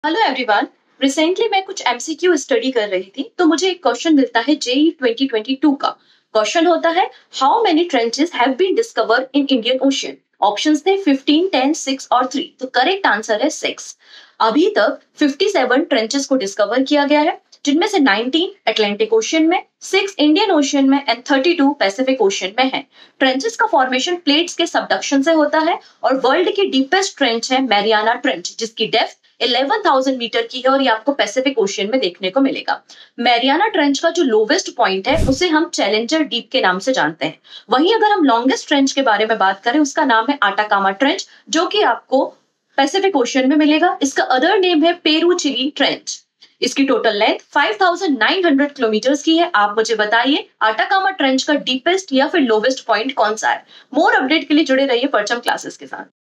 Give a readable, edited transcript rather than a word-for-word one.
Hello everyone. Recently मैं कुछ MCQ study कर रही थी तो मुझे एक क्वेश्चन मिलता है जेई 2022 का। क्वेश्चन होता है how many trenches have been discovered in Indian ocean. Options थे 15, 10, 6 और 3। तो करेक्ट आंसर है 6। अभी तक 57 ट्रेंचेस को डिस्कवर किया गया है, जिनमें से 19 अटलांटिक ओशियन में, 6 इंडियन ओशियन में एंड 32 पैसिफिक ओशियन में है। ट्रेंचेस का फॉर्मेशन प्लेट्स के सबडक्शन से होता है और वर्ल्ड की डीपेस्ट ट्रेंच है मैरियाना ट्रेंच, जिसकी डेप्थ 11,000 मीटर की है और ये आपको पैसिफिक ओशियन में देखने को मिलेगा। मैरियाना ट्रेंच का जो लोवेस्ट पॉइंट है उसे हम चैलेंजर डीप के नाम से जानते हैं। वहीं अगर हम लॉन्गेस्ट ट्रेंच के बारे में बात करें, उसका नाम है आटाकामा ट्रेंच, जो कि आपको पैसिफिक ओशियन में मिलेगा। इसका अदर नेम है पेरू चिली ट्रेंच। इसकी टोटल लेंथ 5,900 किलोमीटर की है। आप मुझे बताइए आटाकामा ट्रेंच का डीपेस्ट या फिर लोवेस्ट पॉइंट कौन सा है। मोर अपडेट के लिए जुड़े रहिए परचम क्लासेस के साथ।